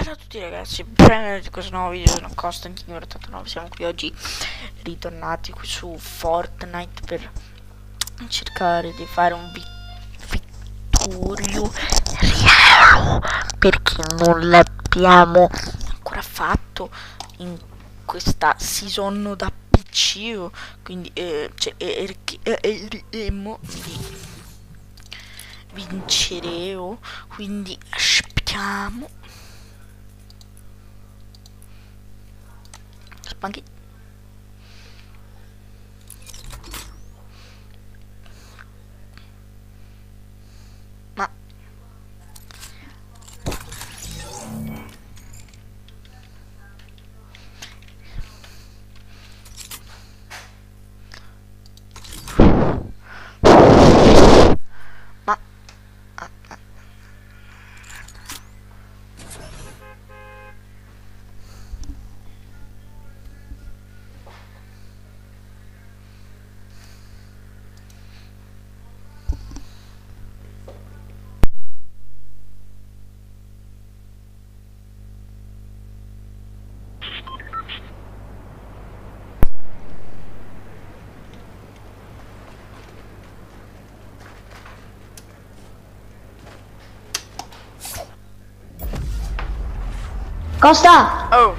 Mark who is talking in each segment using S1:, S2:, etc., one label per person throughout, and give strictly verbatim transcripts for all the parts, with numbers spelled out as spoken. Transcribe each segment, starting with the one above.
S1: Ciao a tutti ragazzi, benvenuti in questo nuovo video, sono Costantino ottantanove, siamo qui oggi ritornati qui su Fortnite per cercare di fare un vi vittorio reale, perché non l'abbiamo ancora fatto in questa season da P C, quindi eh, cioè, eh, eh, eh, eh, mo di vinceremo, quindi aspettiamo. Spanchi. Ma ma ah, ah.
S2: Costa!
S1: Oh,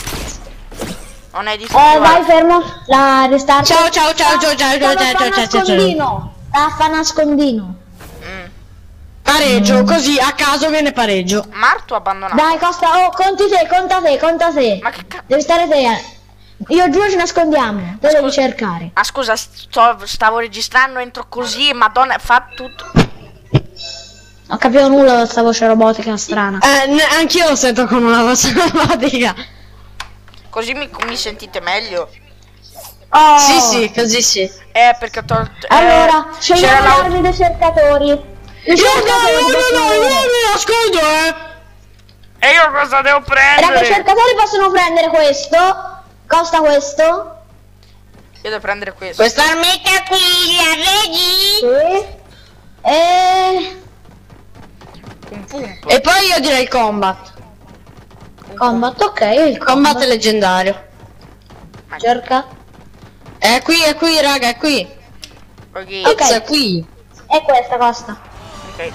S1: non è di
S2: Eh, vai fermo. La restart.
S3: Ciao ciao ciao ciao ciao ciao ciao ciao ciao ciao.
S2: Nascondino. La fa nascondino.
S1: mm.
S3: Pareggio, così a caso viene pareggio.
S1: Marto abbandonato.
S2: Dai Costa, oh, conti te, conta te, conta te.
S1: Ma che cazzo?
S2: Devi stare te. Io e Giulio ci nascondiamo. Te devi cercare.
S1: Ah scusa, sto, stavo registrando, entro così, madonna, fa tutto.
S2: Non capivo nulla da sta voce robotica strana.
S3: Eh, anch'io lo sento con una voce robotica.
S1: Così mi, mi sentite meglio.
S2: Oh.
S3: Sì sì, così sì.
S1: Eh, perché ho tolto... eh,
S2: Allora,
S1: c'era
S2: scegliamo le
S1: la...
S2: armi dei cercatori. I
S3: Io no,
S2: cercatori
S3: no, no, no,
S2: possono-
S3: io mi nascondo, eh.
S1: E io cosa devo
S2: Raga, i
S1: prendere?
S2: cercatori possono prendere questo. Costa questo.
S1: Io devo prendere questo.
S3: Questa armetta qui, la vedi?
S2: Sì. E...
S1: Un punto.
S3: E poi io direi combat.
S2: Combat, ok, il
S3: Combat
S2: combat.
S3: è leggendario.
S2: Cerca.
S3: È qui, è qui, raga, è qui.
S1: Ok.
S2: Ok.
S3: È qui.
S2: È questa, Costa.
S1: Ok.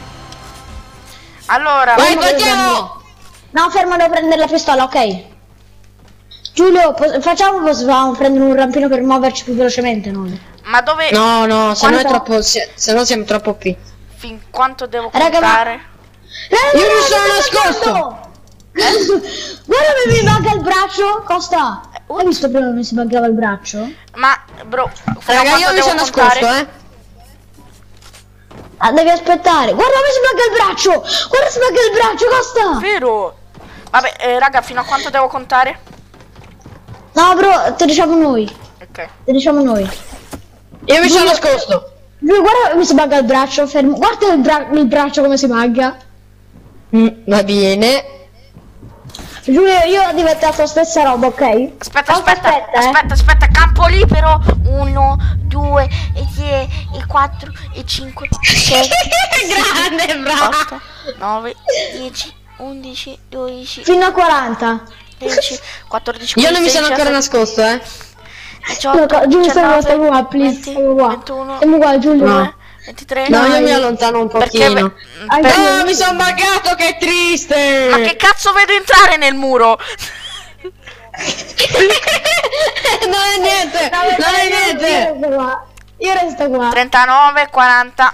S1: Allora,
S3: Vai,
S2: Fermo, devo
S3: partiamo!
S2: No, fermo, devo prendere la pistola, ok. Giulio, pos- facciamo, possiamo prendere un rampino per muoverci più velocemente noi.
S1: ma dove...
S3: No, no, se no è
S2: Quanto?
S3: troppo. Se, se no siamo troppo qui.
S1: Fin quanto devo
S2: Raga, ma-
S1: contare?
S2: Raga,
S3: Io mi
S2: raga,
S3: sono
S2: sto
S3: nascosto.
S2: buggando! Guarda come mi manca il braccio, Costa. Hai visto prima come si buggava il braccio?
S1: Ma, bro, fino a
S3: Raga,
S1: quanto
S3: io mi
S1: devo
S3: sono
S1: contare?
S3: nascosto, eh.
S2: Ah, devi aspettare. Guarda come si bugga il braccio! Guarda si bugga il braccio, Costa!
S1: Vero? Vabbè, eh, raga, fino a quanto devo contare?
S2: No, bro, te diciamo noi.
S1: Ok.
S2: Te diciamo noi.
S3: Io mi sono nascosto.
S2: Giulio, guarda come si bugga il braccio, fermo. Guarda il, bra il braccio come si bugga.
S3: Mm, va bene.
S2: Giulio, io ho diventato la stessa roba, ok?
S1: Aspetta,
S2: Costa,
S1: aspetta,
S2: aspetta, eh.
S1: aspetta, aspetta, campo libero. Uno, due, e tre, e quattro, e cinque, sei,
S3: Grande, bravo.
S1: otto, nove, dieci, undici, dodici,
S2: Fino a quaranta.
S1: tredici, quattordici,
S3: Io non mi
S1: quindici,
S3: sono ancora
S1: diciassette,
S3: nascosto, eh.
S1: diciotto,
S2: Giulio, stai qua,
S1: diciannove,
S2: stai qua, please.
S1: venti,
S2: Stai qua.
S1: ventuno,
S2: Stai qua, Giulio.
S3: No.
S1: ventitré.
S3: No, io
S2: Dai.
S3: mi allontano un
S1: Perché
S3: pochino.
S1: ve-
S2: Hai
S1: per-
S2: ragione.
S3: No, mi sono buggato, che triste.
S1: Ma che cazzo vedo entrare nel muro?
S3: non è niente,
S2: No,
S3: non è
S2: io
S3: niente.
S2: resto qua. Io resto qua.
S1: trentanove, quaranta.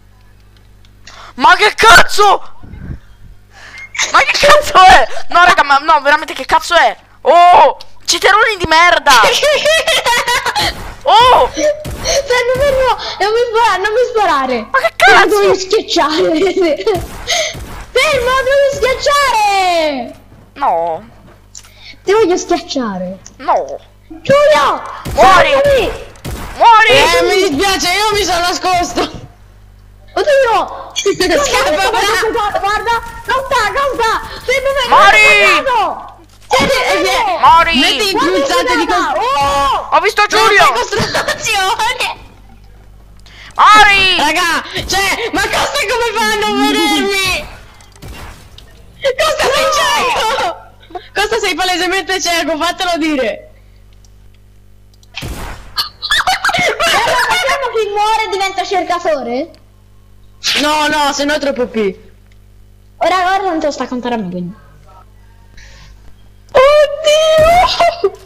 S1: Ma che cazzo? Ma che cazzo è? No raga, ma no, veramente che cazzo è? Oh, citeroni di merda. Oh,
S2: Fermo, fermo. Non mi sparare, non mi sparare.
S1: ma che
S2: Ti
S1: cazzo?
S2: voglio schiacciare. Fermo, devi schiacciare.
S1: No,
S2: Ti voglio schiacciare.
S1: no.
S2: Giulio!
S1: Muori.
S2: fermati!
S1: Muori.
S3: Eh, mi dispiace, io mi sono nascosto.
S2: Oddio!
S3: Scappa,
S2: Guarda, guarda, guarda! Conta, conta! Fermo, fermo!
S1: Muori!
S2: fermo! Fermo!
S1: Mori.
S3: Metti in
S2: Guarda,
S3: pulsante di
S2: guarda!
S3: costruzione.
S2: Oh!
S1: Ho visto Giulio.
S3: Costruzione.
S1: Mori.
S3: Raga, cioè, ma cosa come fanno a non vedermi? Cosa stai facendo? palesemente cieco, fatelo dire.
S2: Facciamo chi muore diventa cercatore?
S3: No, no, se no è troppo P.
S2: Ora guarda non te lo sta a contare a me quindi.
S3: Oddio!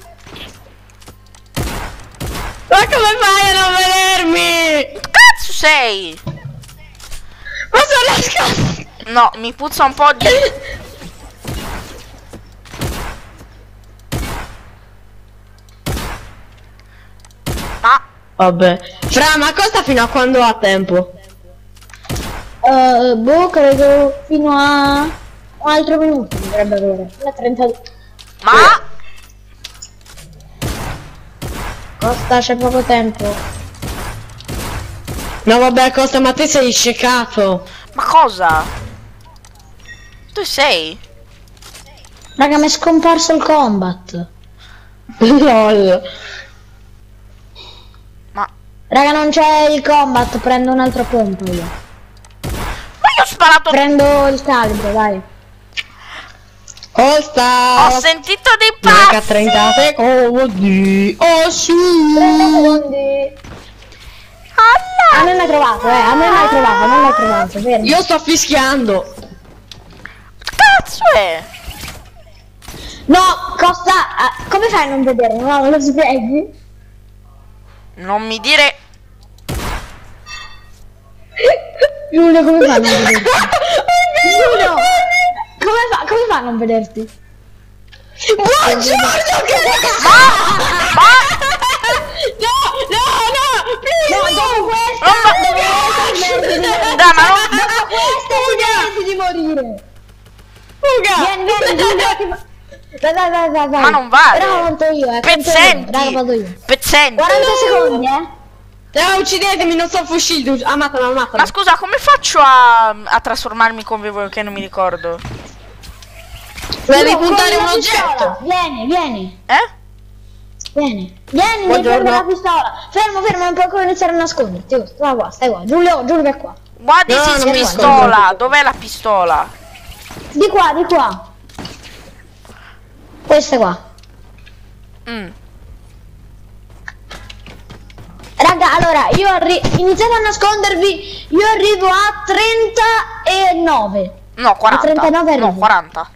S3: Ma come fai a non vedermi?
S1: Cazzo sei?
S3: Ma sono nascosto!
S1: No, mi puzza un po' di... Ma...
S3: Vabbè. Fra, ma costa fino a quando ha tempo?
S2: Uh, boh, credo fino a un altro minuto dovrebbe avere. La trentadue.
S1: Ma...
S2: Costa, c'è poco tempo.
S3: No vabbè Costa, ma te sei scecato.
S1: Ma cosa? Tu sei?
S2: Raga, mi è scomparso il combat.
S3: Lol.
S1: Ma...
S2: Raga, non c'è il combat, prendo un altro pompo io.
S1: Ma io ho sparato...
S2: Prendo il calibro, vai.
S3: Costa.
S1: Ho sentito dei
S3: Manca
S1: passi!
S3: trenta secondi. Oh sì.
S2: trenta secondi. A me mi hai trovato, eh, a me mi hai trovato, a me mi hai trovato, vero?
S3: Io sto fischiando.
S1: Cazzo è?
S2: No, Costa, ah, come fai a non vedere? No, me lo spieghi?
S1: Non mi dire...
S2: Giulio, come fa a non vederti? Giulio, come fa, come fa a non vederti?
S3: Buongiorno che
S1: Ma...
S3: No, no, no,
S2: No,
S3: please,
S2: dopo
S3: no.
S2: questa, dopo questa smetti di morire.
S1: Dai, ma non...
S2: Dopo questa smetti di morire.
S3: Fuga.
S2: Vieni, vieni, Giulio, ti fa... Dai, dai, dai, dai, dai.
S1: Ma non vale.
S2: Ora conto io, eh, conto io.
S1: Pezzenti!
S2: Raga, vado io.
S1: Pezzenti!
S2: quaranta secondi, eh.
S3: No, uccidetemi, non sto fuggendo. Amatelo, amatelo.
S1: Ma scusa, come faccio a, a trasformarmi come voi che non mi ricordo?
S3: Devi
S2: Giulio,
S3: puntare
S2: con
S3: un
S2: la
S3: oggetto.
S2: pistola. Vieni, vieni.
S1: Eh?
S2: Vieni, vieni, devi
S3: Buongiorno.
S2: prendere la pistola. Fermo, fermo, non puoi ancora iniziare a nasconderti. Oh, stai qua, stai qua. Giulio, Giulio che è qua.
S1: Guardi,
S3: No,
S1: si
S3: non mi
S1: pistola!
S3: ricordo.
S1: Dov'è la pistola?
S2: Di qua, di qua. Questa qua.
S1: Mm.
S2: Raga, allora, io arri- iniziate a nascondervi. Io arrivo a trentanove.
S1: No, quaranta.
S2: trentanove
S1: No,
S2: arrivo.
S1: quaranta.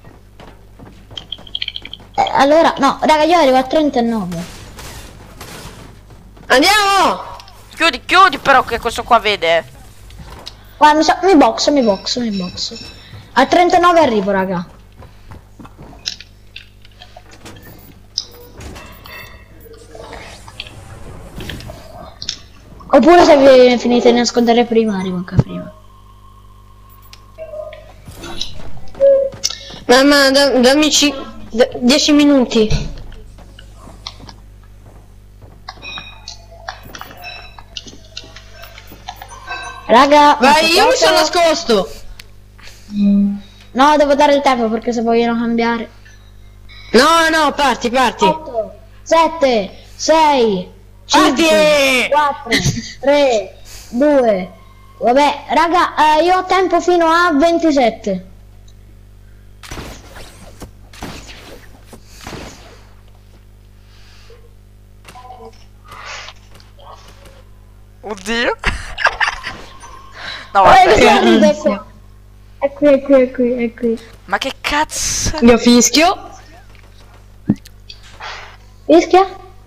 S2: Eh, allora, no, raga, io arrivo a trentanove.
S3: Andiamo.
S1: Chiudi, chiudi però che questo qua vede.
S2: Guarda, mi, so- mi boxo, mi boxo, mi boxo. A trentanove arrivo, raga. Oppure se vi finite di nascondere prima, arrivo anche prima.
S3: Mamma, da- dammi dieci minuti.
S2: Raga,
S3: Vai, io mi sono
S2: aspettate.
S3: nascosto.
S2: No, devo dare il tempo perché se vogliono cambiare.
S3: No, no, parti, parti.
S2: otto, sette, sei,
S3: Parti.
S2: cinque, quattro, tre, due. Vabbè, raga, eh, io ho tempo fino a ventisette.
S1: Oddio. No,
S2: Eh,
S1: vabbè.
S2: questo arriva, è qua. È qui, è qui, è qui, è qui.
S1: Ma che cazzo?
S3: Io fischio.
S2: Fischia?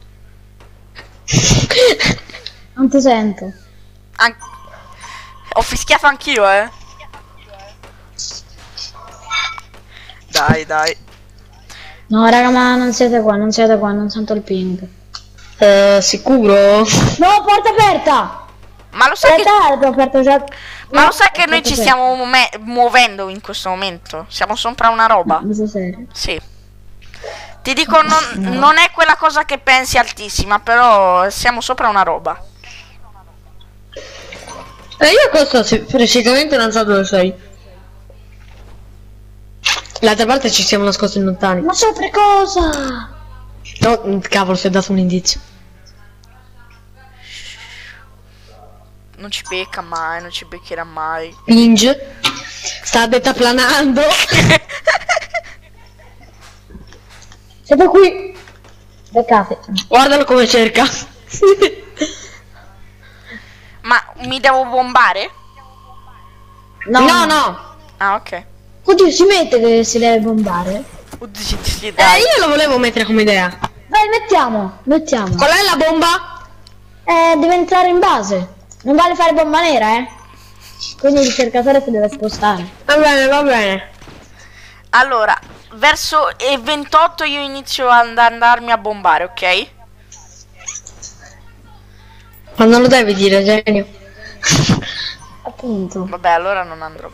S2: Non ti sento.
S1: An- Ho fischiato anch'io, eh. Dai, dai.
S2: No, raga, ma non siete qua, non siete qua, non sento il ping.
S3: Eh, sicuro?
S2: No, porta aperta!
S1: Ma lo sai che...
S2: Aspetta, l'ho aperto già.
S1: Ma
S2: No,
S1: lo sai che noi
S2: porta
S1: ci
S2: aperta.
S1: stiamo muove- muovendo in questo momento? Siamo sopra una roba.
S2: Ma sei serio?
S1: Sì. Ti dico, non, non è quella cosa che pensi altissima, però siamo sopra una roba.
S3: Eh, io questo sì, precisamente non so dove sei. L'altra parte ci siamo nascosti lontani.
S2: Ma sopra cosa?
S3: No, cavolo, si è dato un indizio.
S1: Non ci becca mai, non ci beccherà mai.
S3: Pinge. Sta beta planando.
S2: Siete qui. Beccate.
S3: Guardalo come cerca.
S1: Ma mi devo bombare?
S2: No,
S3: No, no.
S1: Ah, ok.
S2: Oddio, si mette che si deve bombare.
S1: Oddio, sì, sì,
S3: Eh,
S1: dai.
S3: io lo volevo mettere come idea.
S2: Dai, mettiamo, mettiamo.
S3: Qual è la bomba?
S2: Eh, deve entrare in base. Non vale fare bomba nera, eh. Quindi il ricercatore si deve spostare.
S3: Va bene, va bene.
S1: Allora, verso e ventotto io inizio ad andarmi a bombare, ok?
S3: Ma non lo devi dire, genio.
S2: Appunto.
S1: Vabbè, allora non andrò.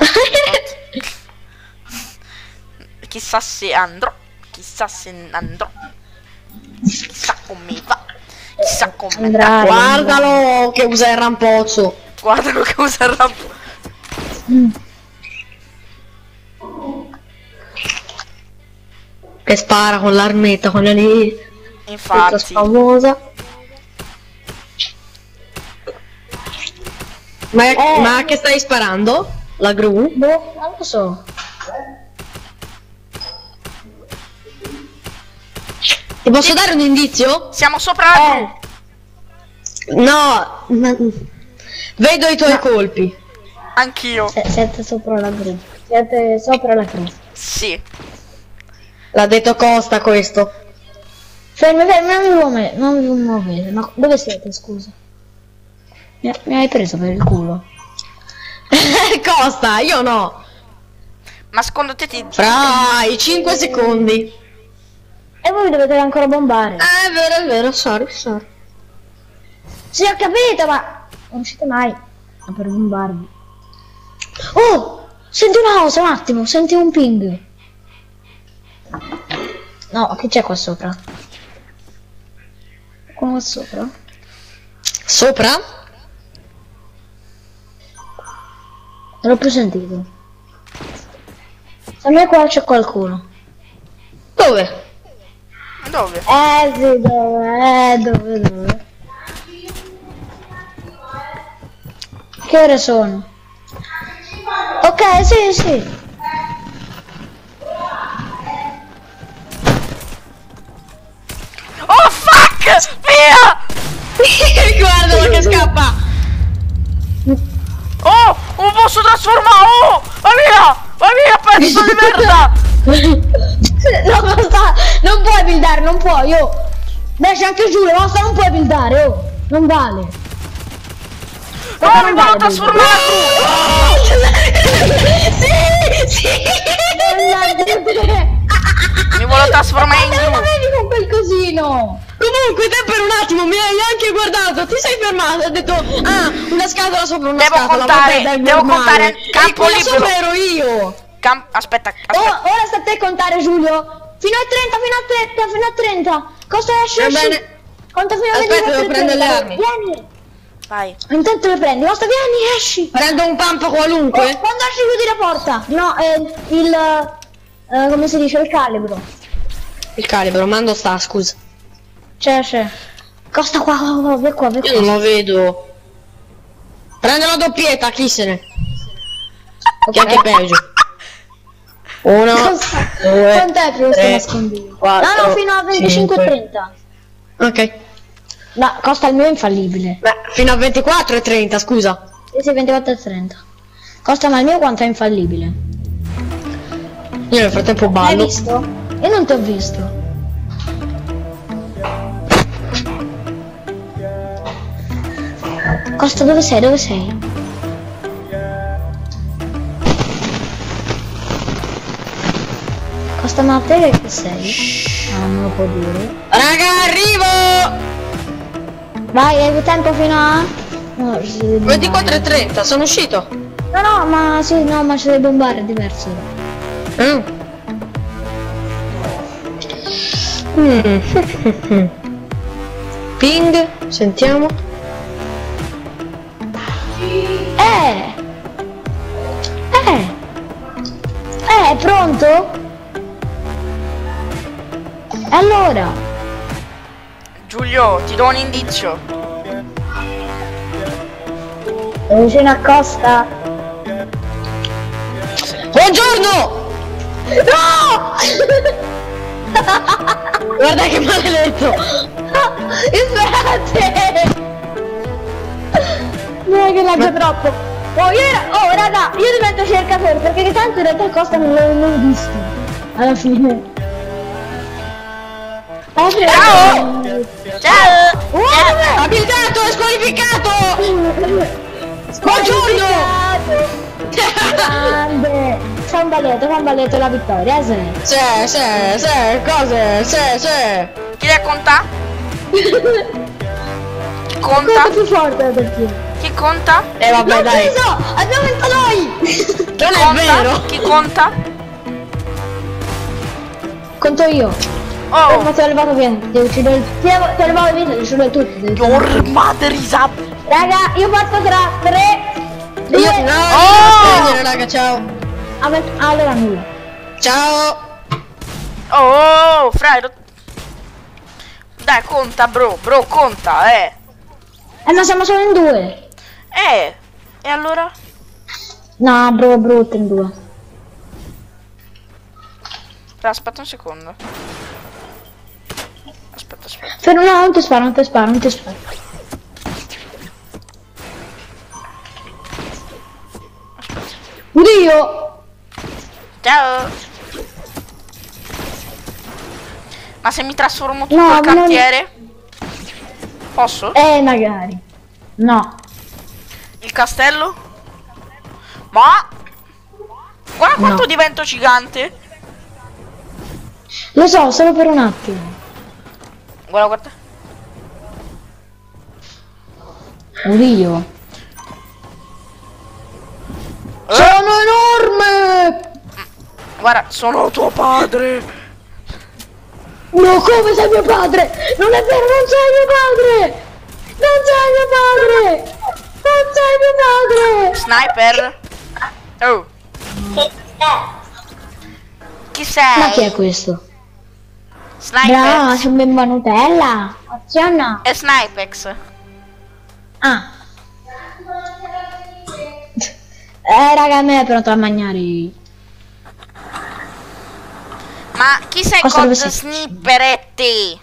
S1: Chissà se andrò. Chissà se andrò. Chissà come va. Chissà come
S2: Andrà.
S1: andrà.
S3: Guardalo che usa il rampozzo.
S1: Guardalo che usa il rampo.
S2: Mm.
S3: Che spara con l'armetta, quella lì. Tutta
S1: Infatti.
S3: famosa. Ma,
S2: Eh.
S3: ma che stai sparando? La gru?
S2: Boh, non lo so.
S3: Ti posso dare un indizio?
S1: Siamo sopra la
S2: Eh.
S1: gru.
S3: No. ma- Vedo i tuoi colpi.
S1: Anch'io.
S2: Se- siete sopra la gru. Siete sopra la gru.
S1: Sì.
S3: L'ha detto Costa questo.
S2: Fermi, fermi, non vi muovete, non vi muovete. No, dove siete, scusa? Mi, mi hai preso per il culo.
S3: Costa, io no.
S1: Ma secondo te ti...
S3: Fra i cinque secondi.
S2: E voi dovete ancora bombare.
S3: Eh, è vero, è vero, sorry, sorry.
S2: Sì, ho capito, ma non uscite mai a per bombarvi. Oh! Senti una cosa, un attimo, senti un ping. No, che c'è qua sopra? Qua sopra?
S3: Sopra?
S2: Non l'ho più sentito. A me qua c'è qualcuno.
S3: Dove?
S1: Dove?
S2: Eh sì, dove? Eh, dove, dove? Che ore sono? Ok, sì, sì.
S1: Oh fuck! Via!
S3: Guardalo che scappa.
S1: Oh! Un posso trasformare! Oh! Va via! Va via, pezzo di merda!
S2: No, basta, non puoi buildare, non puoi, oh. Beh, c'è anche Giulio, basta, non puoi buildare, oh. Non vale.
S1: No, mi voglio trasformare!
S2: Sì, sì.
S1: Mi voglio trasformare in
S2: Ma
S1: gru!
S2: non vedi con quel cosino?
S3: Comunque te per un attimo mi hai anche guardato, ti sei fermato, hai detto ah una scatola sopra una
S1: Devo
S3: scatola,
S1: contare-
S3: vabbè, dai,
S1: devo
S3: normale.
S1: contare
S3: E
S1: campo
S3: quella
S1: libero.
S3: sopra ero io.
S1: Cam- aspetta,
S2: Oh,
S1: aspetta.
S2: ora sta a te contare, Giulio. Fino a trenta, fino a trenta, fino a trenta. Cosa esce?
S3: Va
S2: esci?
S3: bene.
S2: Conta fino a
S3: Aspetta,
S2: venti,
S3: devo prendere le
S2: trenta.
S3: armi.
S2: Vieni.
S1: Vai.
S2: Intanto le prendi, basta, vieni, esci.
S3: Prendo un pump
S2: Oh,
S3: qualunque.
S2: quando esci chiudi la porta. No, eh, il... eh, come si dice, il calibro.
S3: Il calibro, mando sta, scusa.
S2: C'è, c'è. Costa qua, qua, qua, vai qua, vai
S3: Io non
S2: qua.
S3: lo vedo. Prendo la doppietta, chi se ne. Che anche peggio. Uno,
S2: Costa.
S3: due,
S2: Quant'è più questo
S3: tre,
S2: nascondiglio?
S3: quattro,
S2: No, no, fino a venticinque
S3: cinque.
S2: trenta.
S3: Ok.
S2: No, Costa il mio è infallibile.
S3: Beh, fino a ventiquattro e trenta, scusa.
S2: Sì, sì, ventiquattro e trenta. Costa, ma il mio quanto è infallibile?
S3: Io nel frattempo
S2: Hai
S3: ballo.
S2: visto? Io non ti ho visto. Costa, dove sei? Dove sei? Costa, ma te che sei? Ah, non lo può dire.
S3: Raga, arrivo!
S2: Vai, hai tempo fino a... No, ci devi
S3: ventiquattro e
S2: bombare.
S3: trenta, sono uscito.
S2: No, no, ma sì, no, ma ci devi bombare, è diverso.
S3: Mm. Mm. Ping, sentiamo.
S2: Eh! Eh! Eh, è pronto? Allora,
S1: Giulio, ti do un indizio.
S2: è vicino a Costa.
S3: Buongiorno!
S2: No!
S3: Guarda che maledetto!
S2: Sperate! Non è che laggia troppo. Oh, io era... oh raga, io divento cercatore perché tanto in realtà Costa non l'ho mai visto. Alla fine. Alla fine.
S1: Ciao! Ciao!
S2: Oh,
S1: Ciao!
S3: Abilitato, è squalificato!
S2: Buongiorno! Grande! Fa un balletto, fa un balletto la vittoria, eh, sì.
S3: Sì, sì, sì, cose, sì, sì.
S1: Chi le conta? Chi
S2: Conta
S1: conta?
S2: più forte del team.
S1: Chi conta?
S3: E vabbè,
S2: L'ho
S3: dai.
S2: preso! Abbiamo vinto noi!
S1: Chi
S3: Non è
S1: conta?
S3: vero.
S1: Chi conta?
S2: Conto io. Oh, ma ti ho levato via. Devo uccidere il... Ti ho ti ho levato via, devo uccidere tutti. devi uccidere-
S1: Your mother is up!
S2: Raga, io parto tra tre, due...
S3: Io no,
S2: Oh!
S3: devo spegnere, raga, ciao.
S2: Ah, ma- ah, allora nulla.
S3: Ciao.
S1: Oh, fra, ero- dai, conta, bro, bro, conta, eh.
S2: Eh, ma siamo solo in due.
S1: Eh, e allora?
S2: No, bro, brutto in due.
S1: Fra, aspetta un secondo. Aspetta, aspetta.
S2: Fermo, no, non ti sparo, non ti sparo, non ti sparo. Oddio!
S1: Ciao. Ma se mi trasformo tutto
S2: No,
S1: il
S2: ma non-
S1: cantiere? Posso?
S2: Eh, magari. No.
S1: Il castello? Ma? Guarda quanto
S2: No.
S1: divento gigante.
S2: Lo so, solo per un attimo.
S1: Guarda, guarda.
S2: Oddio.
S1: Eh,
S2: Sono enorme!
S1: guarda, sono tuo padre.
S2: No, come sei mio padre? Non è vero, non sei mio padre! Non sei mio padre! Non sei mio padre!
S1: Sniper. Oh, chi sei?
S2: Ma chi è questo?
S1: Sniper.
S2: Bravo, sono bimba Nutella! Aziona!
S1: È Snipex.
S2: Ah! Eh, raga, a me è pronto a mangiare.
S1: Ma chi sei
S2: Cosa
S1: con
S2: dove sei?
S1: snipperetti?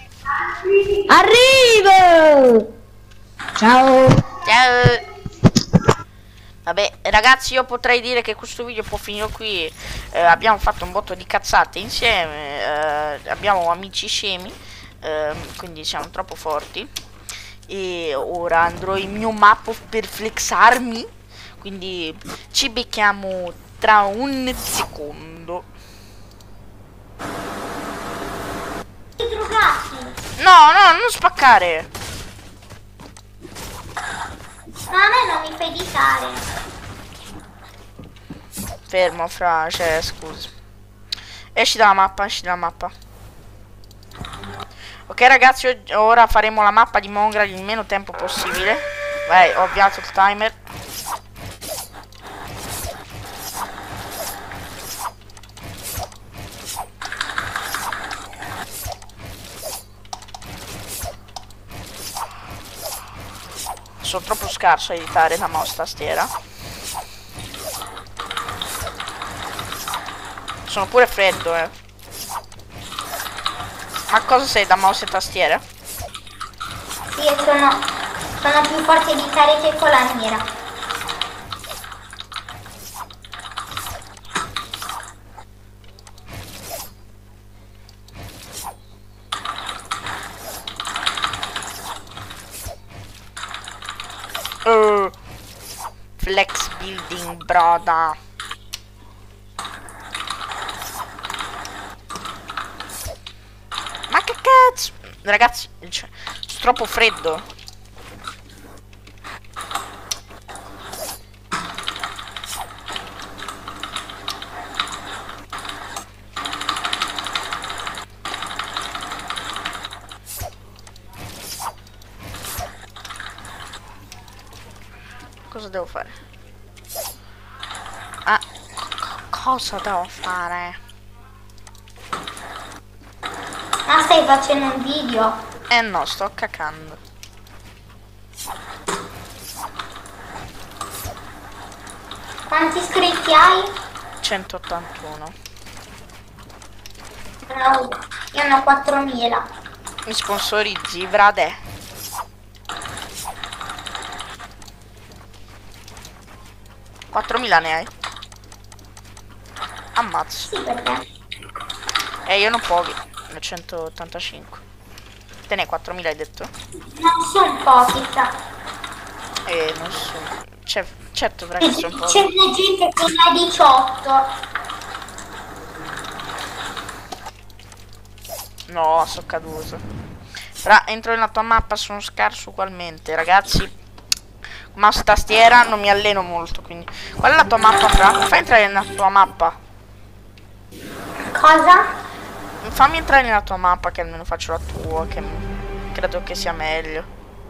S2: Arrivo! Ciao!
S1: Ciao. Vabbè, ragazzi, io potrei dire che questo video può finire qui. Eh, abbiamo fatto un botto di cazzate insieme. Eh, abbiamo amici scemi. Eh, quindi siamo troppo forti. E ora andrò in mio mappo per flexarmi. Quindi ci becchiamo tra un secondo. No, no, non spaccare.
S4: Ma a me non mi fai ditare.
S1: Fermo, fra, cioè, scusa. Esci dalla mappa, esci dalla mappa. Ok, ragazzi, og- ora faremo la mappa di Mongrel il meno tempo possibile. Vai, ho avviato il timer. Sono troppo scarso a editare da mouse tastiera. Sono pure freddo, eh. Ma cosa sei da mouse e tastiera?
S4: Sì, io sono, sono più forte di editare che con la mira.
S1: Uh, flex building, broda. Ma che cazzo? Ragazzi, cioè, è troppo freddo. Cosa devo fare? Ah, co- cosa devo fare?
S4: Ma stai facendo un video?
S1: Eh no, sto cacando.
S4: Quanti iscritti hai?
S1: centottantuno.
S4: No, io ne ho quattromila.
S1: Mi sponsorizzi, Vrade. quattromila ne hai? Ammazzo.
S4: Sì, perché?
S1: Eh, io non pochi. Ne ho centottantacinque. Te ne hai quattromila hai detto?
S4: Non sono pochi, sa.
S1: Eh, non so. Cioè, certo, perché sono pochi.
S4: C'è una gente che ne ha diciotto.
S1: No, sono caduto. Ra, entro nella tua mappa, sono scarso ugualmente, ragazzi. Mouse tastiera, non mi alleno molto, quindi. Qual è la tua mappa, Fra? Fai entrare nella tua mappa.
S4: Cosa?
S1: Fammi entrare nella tua mappa, che almeno faccio la tua, che credo che sia meglio.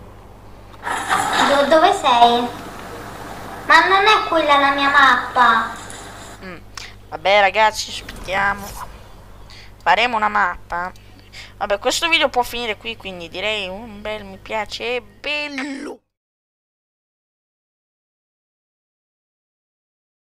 S4: Do- dove sei? Ma non è quella la mia mappa.
S1: Mm. Vabbè, ragazci, aspettiamo. Faremo una mappa. Vabbè, questo video può finire qui, quindi direi un bel mi piace e bello.